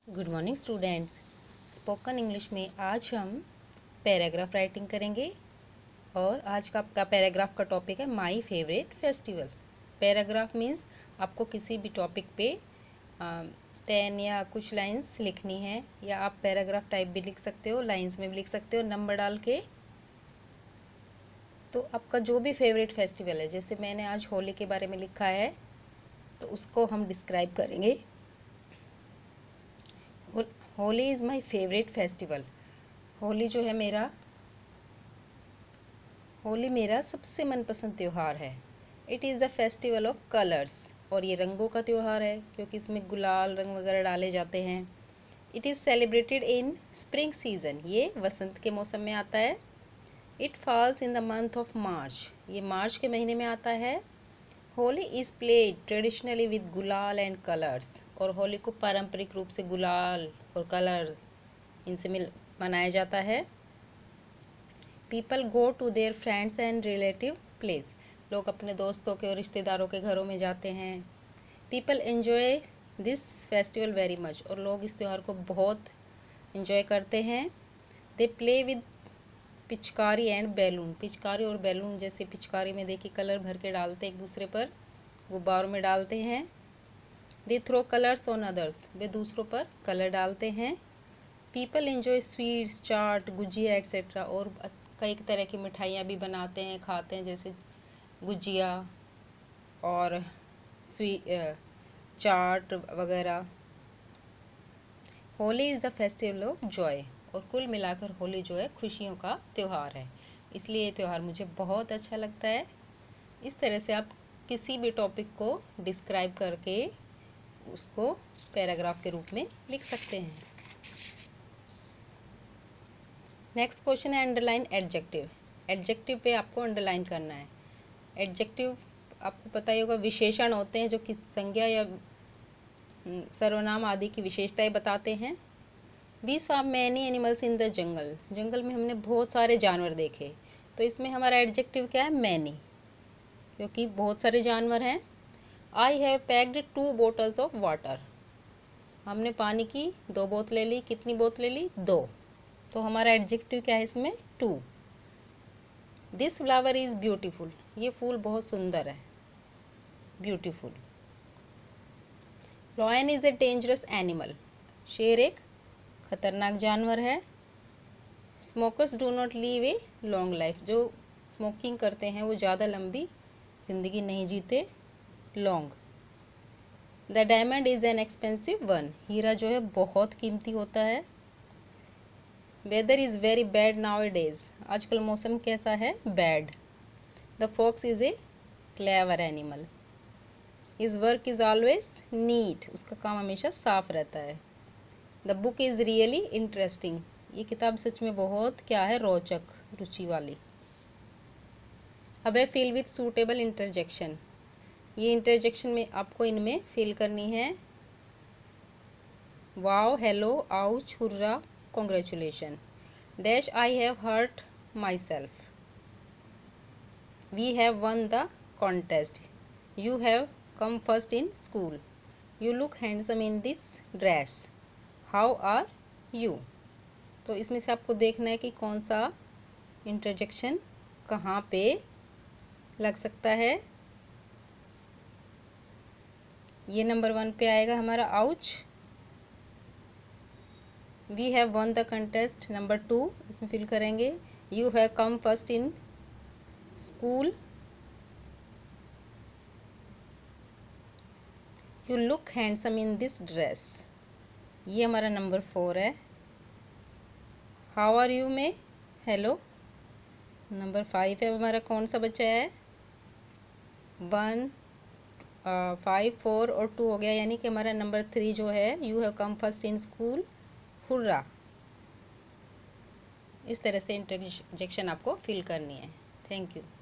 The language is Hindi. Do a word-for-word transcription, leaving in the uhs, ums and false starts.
Good morning students. Spoken English में आज हम पैराग्राफ राइटिंग करेंगे और आज का आपका पैराग्राफ का टॉपिक है my favourite festival. Paragraph means आपको किसी भी टॉपिक पे टेन या कुछ लाइंस लिखनी है, या आप पैराग्राफ टाइप भी लिख सकते हो, लाइंस में भी लिख सकते हो नंबर डाल के। तो आपका जो भी फेवरेट फेस्टिवल है, जैसे मैंने आज होली के बारे में लिखा है तो उसको हम डिस्क्राइब करेंगे। Holi is my favourite festival. Holi जो है मेरा होली मेरा सबसे मनपसंद त्यौहार है। It is the festival of colours, और ये रंगों का त्यौहार है क्योंकि इसमें गुलाल रंग वगैरह डाले जाते हैं। It is celebrated in spring season, ये वसंत के मौसम में आता है। It falls in the month of March, ये मार्च के महीने में आता है। Holi is played traditionally with gulal and colours, और होली को पारंपरिक रूप से गुलाल और कलर इनसे मिल मनाया जाता है। People go to their friends and relative place, लोग अपने दोस्तों के और रिश्तेदारों के घरों में जाते हैं। People enjoy this festival very much, और लोग इस त्यौहार को बहुत एंजॉय करते हैं। They play with pichkari and balloon, पिचकारी और बैलून, जैसे पिचकारी में देखिए कलर भर के डालते एक दूसरे पर, गुब्बारों में डालते हैं। They throw colours on others, वे दूसरों पर कलर डालते हैं। People enjoy sweets, chaat, gujiya etcetera, और कई तरह की मिठाइयाँ भी बनाते हैं, खाते हैं, जैसे गुजिया और स्वीट चाट वगैरह। Holi is the festival of joy, और कुल मिलाकर होली जो है खुशियों का त्यौहार है, इसलिए ये त्यौहार मुझे बहुत अच्छा लगता है। इस तरह से आप किसी भी टॉपिक को डिस्क्राइब करके उसको पैराग्राफ के रूप में लिख सकते हैं। नेक्स्ट क्वेश्चन है अंडरलाइन एडजेक्टिव। एडजेक्टिव पे आपको अंडरलाइन करना है। एडजेक्टिव आपको पता ही होगा, विशेषण होते हैं जो किस संज्ञा या सर्वनाम आदि की विशेषताएं बताते हैं। We saw many animals in the jungle, जंगल में हमने बहुत सारे जानवर देखे, तो इसमें हमारा एडजेक्टिव क्या है? मैनी, क्योंकि बहुत सारे जानवर हैं। I have packed two bottles of water, हमने पानी की दो बोतलें ली। कितनी बोतलें ली? दो। तो हमारा एडजेक्टिव क्या है इसमें? Two. This flower is beautiful, ये फूल बहुत सुंदर है, beautiful. Lion is a dangerous animal, शेर एक खतरनाक जानवर है। Smokers do not live a long life, जो स्मोकिंग करते हैं वो ज़्यादा लंबी जिंदगी नहीं जीते, long. The diamond is an expensive one, हीरा जो है बहुत कीमती होता है। Weather is very bad nowadays, आजकल मौसम कैसा है? Bad. The fox is a clever animal. His work is always neat, उसका काम हमेशा साफ रहता है। The book is really interesting, ये किताब सच में बहुत क्या है? रोचक, रुचि वाली। अब है फिल विथ सूटेबल इंटरजेक्शन, ये इंटरजेक्शन में आपको इनमें फिल करनी है। Wow, hello, ouch, hurrah, congratulation. Dash I have hurt myself, we have won the contest, you have come first in school, you look handsome in this dress, how are you. तो इसमें से आपको देखना है कि कौन सा इंटरजेक्शन कहाँ पे लग सकता है। ये नंबर वन पे आएगा हमारा ouch. We have won the contest, number two इसमें फिल करेंगे। You have come first in school, you look handsome in this dress, ये हमारा नंबर फोर है। हाउ आर यू में हेलो, नंबर फाइव है हमारा। कौन सा बचा है? वन, फाइव, फोर और टू हो गया, यानी कि हमारा नंबर थ्री जो है, you have come first in school, hurrah. इस तरह से इंटरजेक्शन आपको फिल करनी है। Thank you.